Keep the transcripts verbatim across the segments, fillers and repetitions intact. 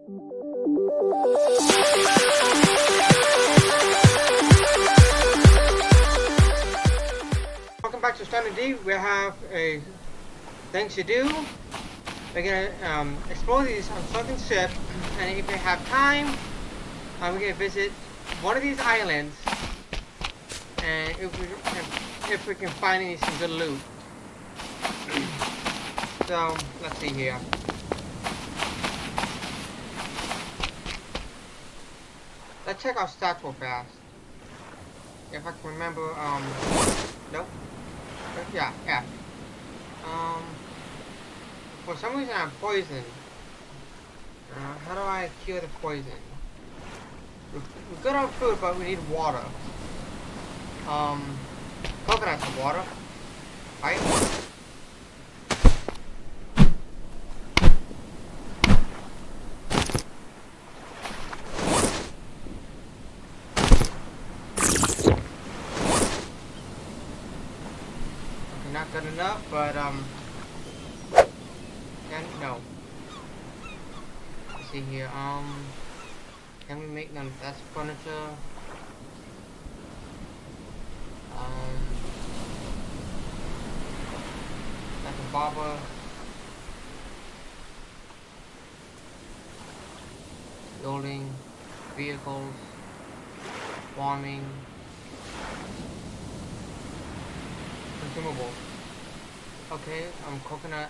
Welcome back to Standard D. We have a things to do. We're gonna um, explore these on sunken ship, and if we have time, uh, we're gonna visit one of these islands, and if we if, if we can find any some good loot. So let's see here. Let's check our stats real fast. If I can remember, um, nope. Yeah, yeah. Um, for some reason I'm poisoned. Uh, how do I cure the poison? We're, we're good on food, but we need water. Um, coconuts and water, right? Not good enough, but um, can no. Let's see here. Um, can we make none of that furniture? Um, that's a barber. Building, vehicles, farming. Consumable. Okay, um, coconut.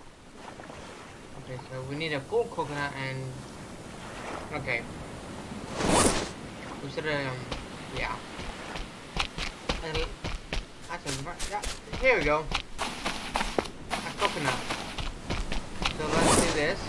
Okay, so we need a full coconut and. Okay. We should have, um, yeah. And actually, yeah, here we go. A coconut. So let's do this.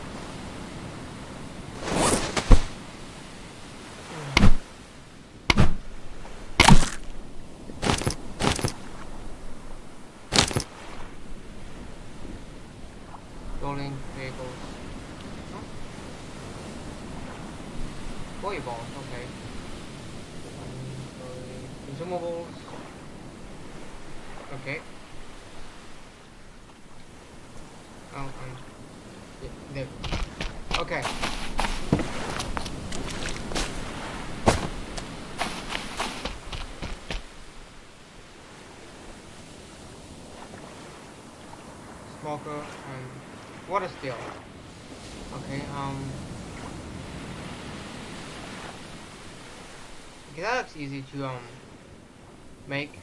Rolling vehicles. Huh? Volleyballs, okay. Um, consumables. Okay. Oh, um, yeah, there. Okay. Smoker and water steel. Okay, um okay, that looks easy to um make.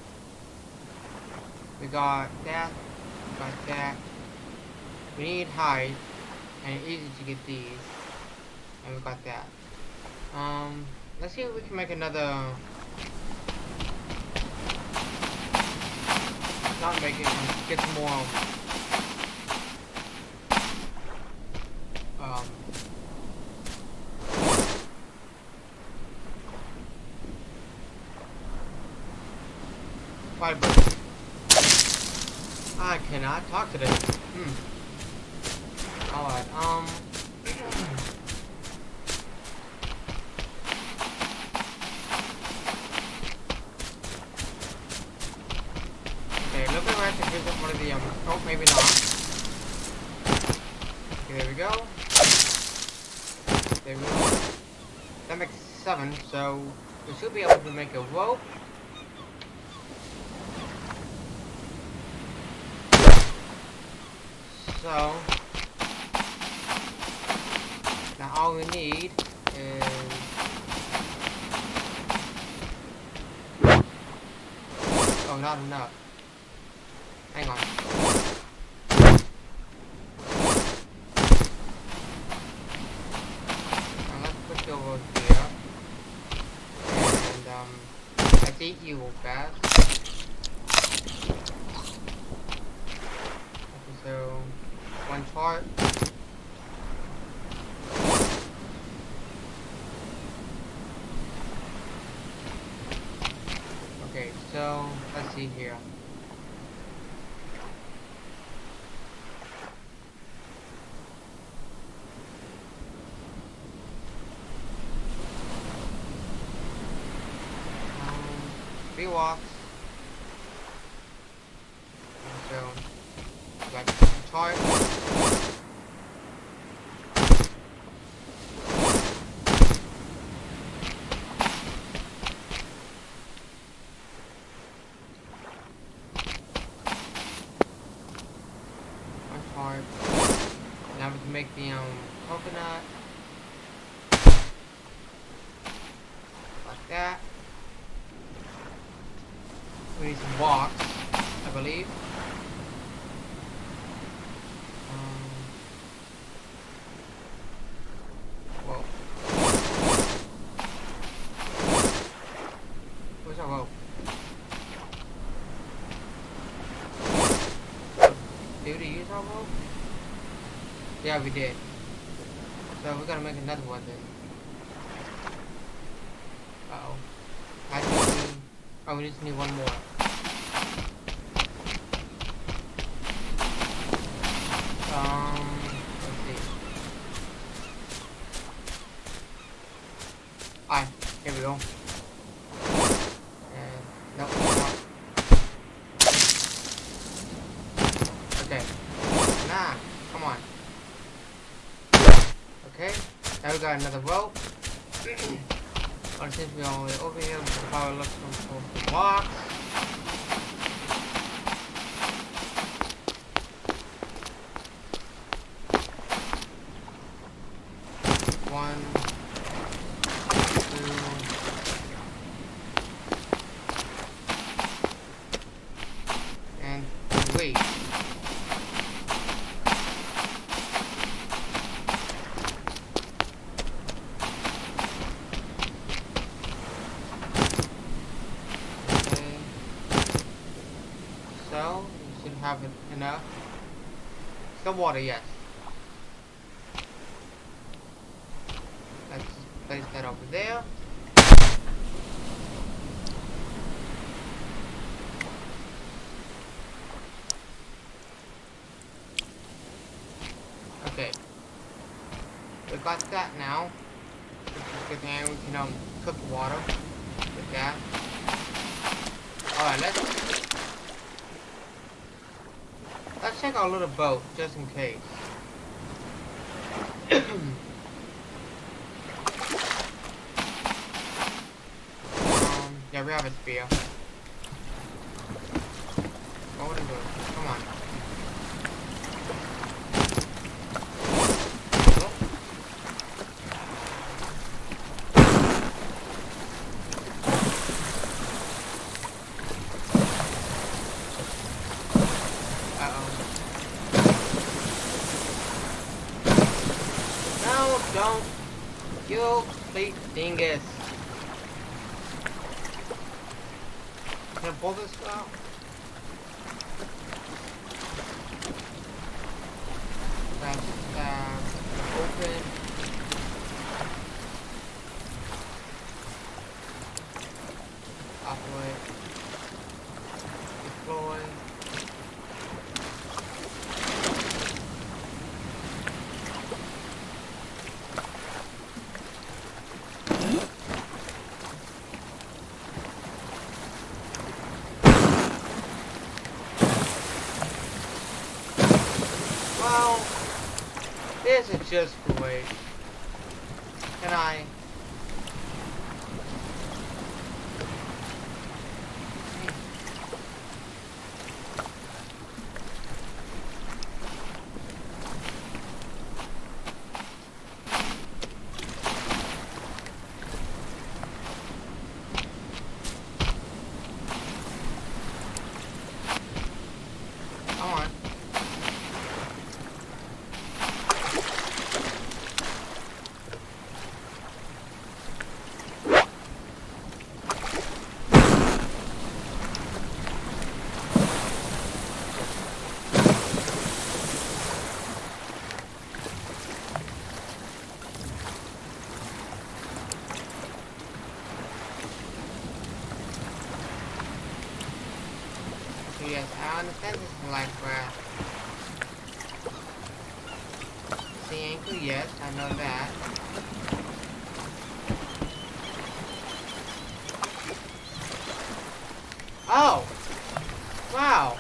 We got that, we got that. We need hide, and it's easy to get these. And we got that. Um let's see if we can make another, not make it, get some more Um, fiber. I cannot talk today. Hmm. Alright, um. Okay, look at where I can visit one of the, um, oh, maybe not. Okay, there we go. There we go. That makes seven, so we should be able to make a rope. So now all we need is oh, not enough. Hang on. Over here, and um, let's eat you real fast. Okay, so one chart. Okay, so let's see here. Three walks. So, got chart. now we can make the um coconut. Like that. We need some walks, I believe. Um, whoa. Where's our rope? Did we use our rope? Yeah, we did. So we're gonna make another one then. Uh oh. I just need. Oh, we just need one more. Um, let's see. Alright, here we go. And nope, no. Okay. Nah, come on. Okay, now we got another rope. Or since we're all the way over here, we can probably look for some blocks. One, two, and three. So, we should have enough. Still water, yes. Let's place that over there. Okay. We got that now. Which is good thing we can um, cook the water with that. Alright, let's Let's check our little boat, just in case. um, yeah, we have a spear. What would it do? Come on. Oh. Don't you complete dingus. Can I pull this out? That's uh, open. Operate. Deploy. Well, this is just great. Can I? Come on. Yes, I understand this is like where sea anchor, yes, I know that. Oh! Wow!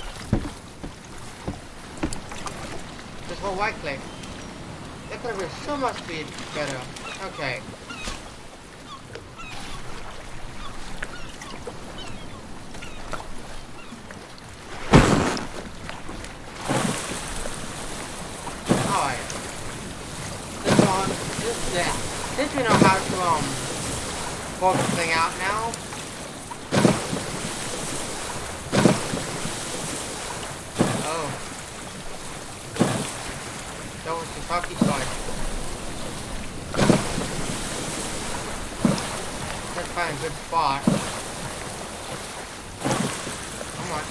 Just hold right click. That could have been so much speed better. Okay. Alright. yeah. Since we know how to um work this thing out now. Oh. That was the sucky side. Let's find a good spot. Come on.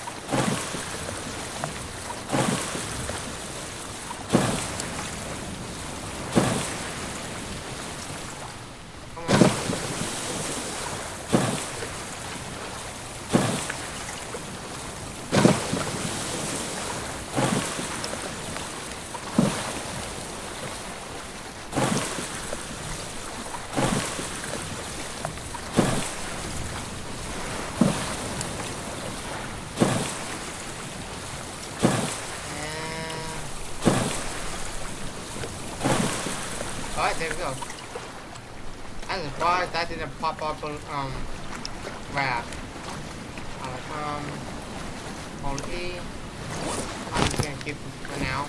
Alright, there we go. I'm surprised that didn't pop up on, um, raft. Alright, um, hold E. I'm just gonna keep this for now.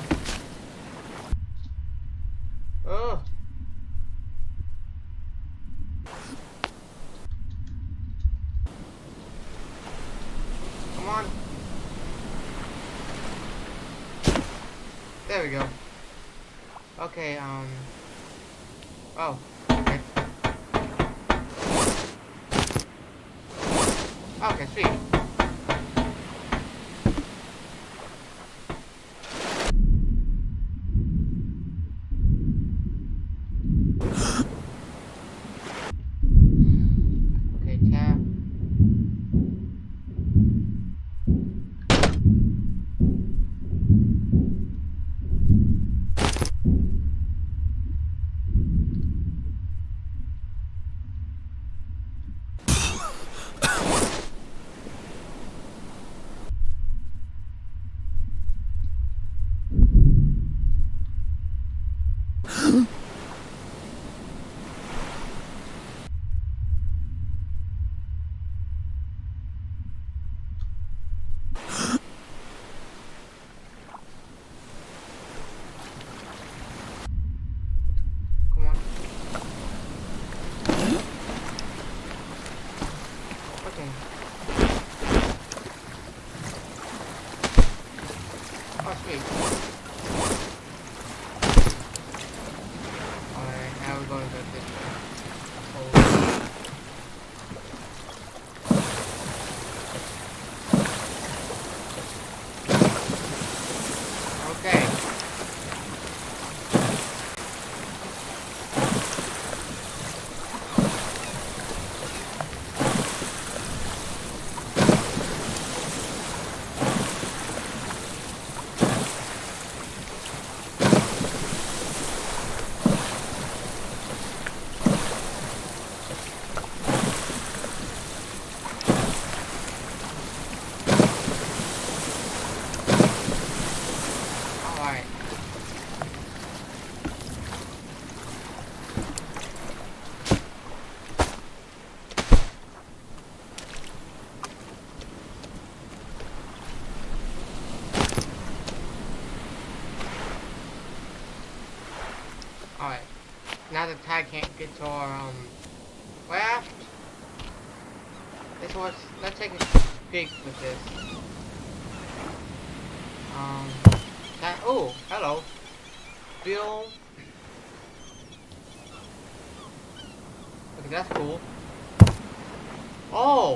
Ugh. Come on. There we go. Okay, um... Oh, okay. Okay, sweet. Okay, tap. Alright, now we're going to go this way. Okay. Alright. Now the tag can't get to our um raft. This was let's take a peek with this. Um that oh, hello. Bill. Okay, that's cool. Oh!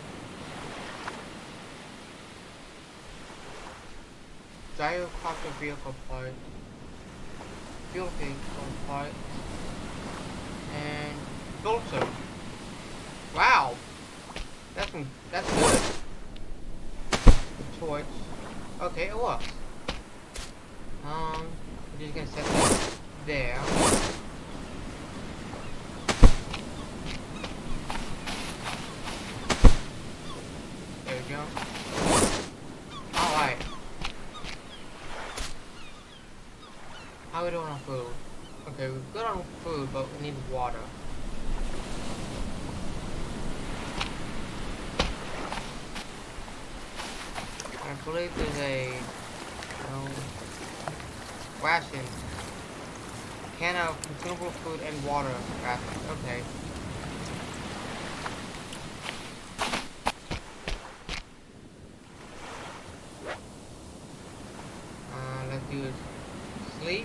Gyrocopter vehicle part. Fuel vehicle part. And filter. Wow! That's that's good. Torch. Okay, it works. Um, we're just gonna set that there. There we go. Alright. How are we doing on food? Okay, we're good on food, but we need water. I believe there's a um, ration can of consumable food and water. Okay. Uh, let's do it. Sleep.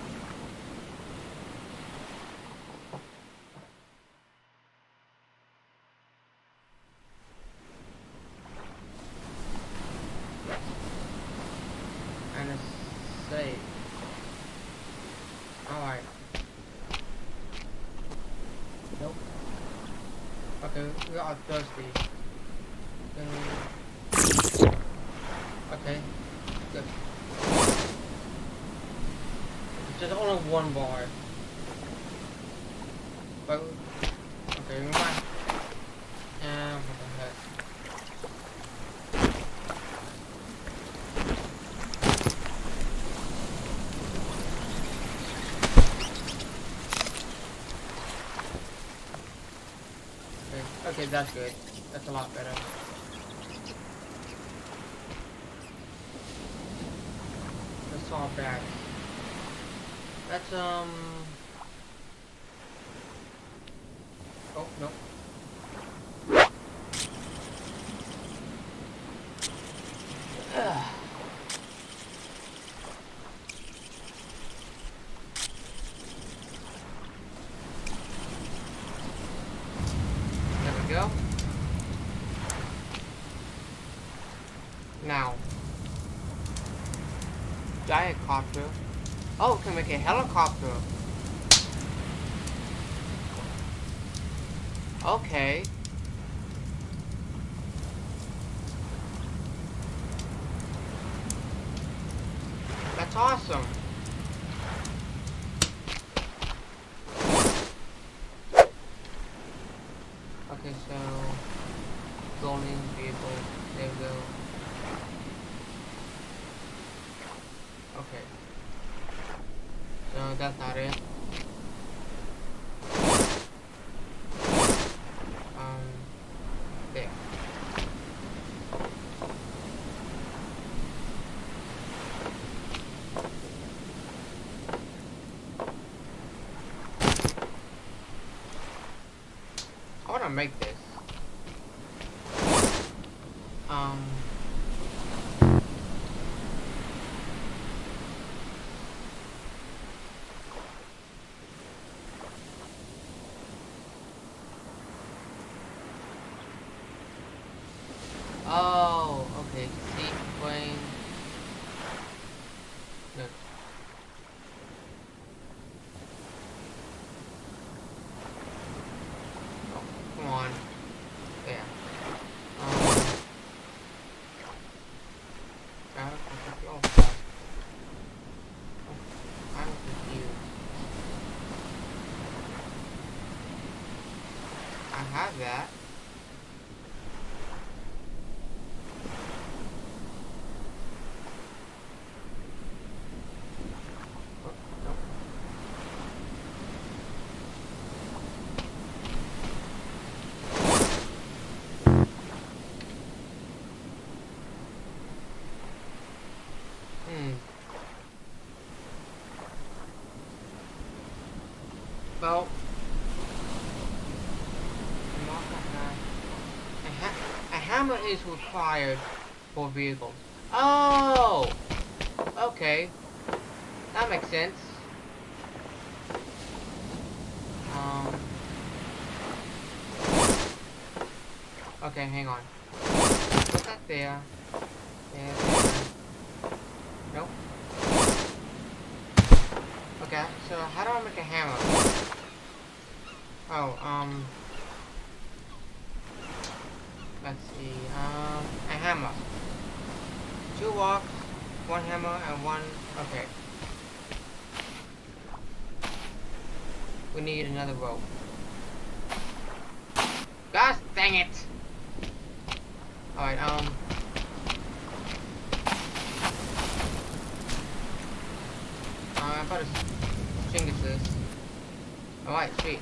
And a save. Alright. Nope. Okay, we are thirsty. Um, okay, good. Just only one bar. But, okay, we might. And what the heck? Okay, that's good. That's a lot better. That's all bad. That's, um... Oh, no. Ugh. Go. Now, giant copter. Oh, we can make a helicopter. Okay. That's awesome. Okay, so golden vehicle. There we go. Okay. So that's not it. Um, there. I want to make this. Um. Oh, okay. Sequence. Good. Oh, come on. There. Um. God, oh, I'm confused. I have that. Hmm. Well, a, ha a hammer is required for vehicles. Oh! Okay. That makes sense. Um. Okay, hang on. Put that there. There, there. Nope. Okay, so how do I make a hammer? Oh, um... let's see, um, a hammer. Two rocks, one hammer, and one... okay. We need another rope. Gosh dang it! Alright, um... Uh, I better string this. Alright, sweet.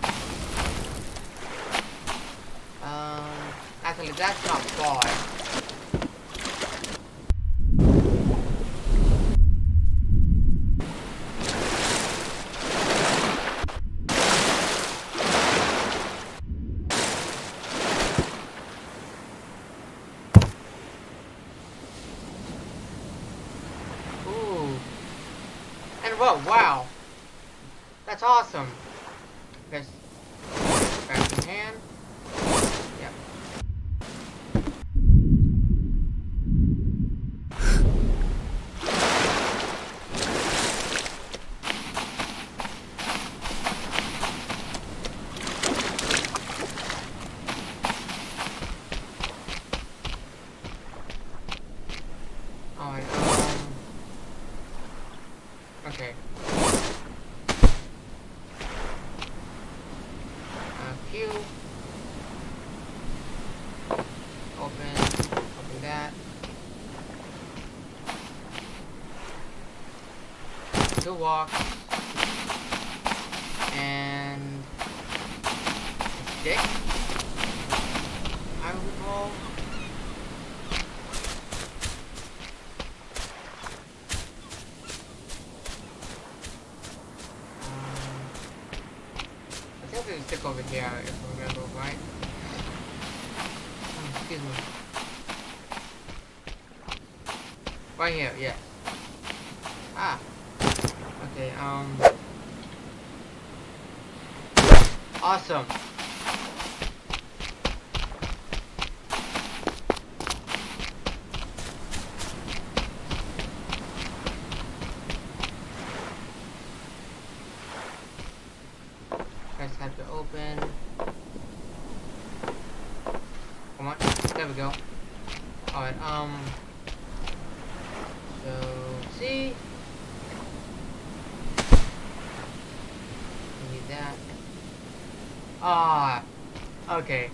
Um, actually, that's not far. Whoa, wow. That's awesome. There's back in hand. Yep. Alright, um... okay. Q. Open. Open that. Two walks. And a stick. I recall. There's a stick over here, if I remember right. Oh, excuse me. Right here, yes. Ah. Okay, um. Awesome. Just have to open. Come on. There we go. Alright, um. So, see? We need that. Ah. Okay.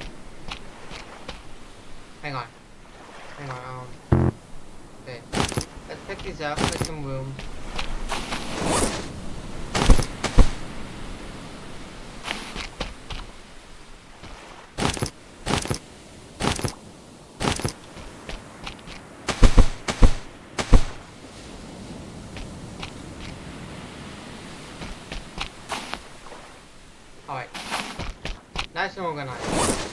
Hang on. Hang on, um. Okay. Let's pick these up, make some room. Alright. Nice and organized.